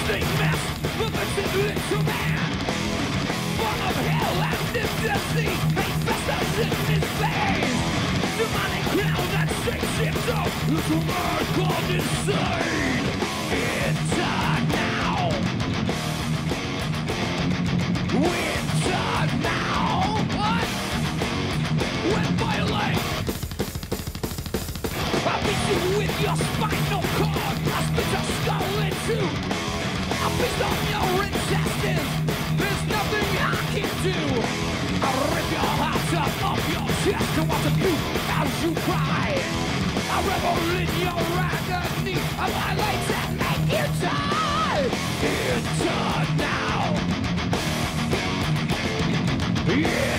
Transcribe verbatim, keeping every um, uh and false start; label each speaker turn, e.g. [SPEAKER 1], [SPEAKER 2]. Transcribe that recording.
[SPEAKER 1] disgusting mess of a little man, full of hell and ecstasy. Hate festers in his veins. Demonic cloud that shakes him up. It's a man called insane. Enter now. Enter now. What? When violate, I'll beat you with your spinal cord. I'll split your skull in two. I'll feast on your intestines. There's nothing I can do. I'll rip your heart up off your chest and watch it beat as you cry. I'll revel in your agony. I'll violate and make you die. Enter now. Yeah.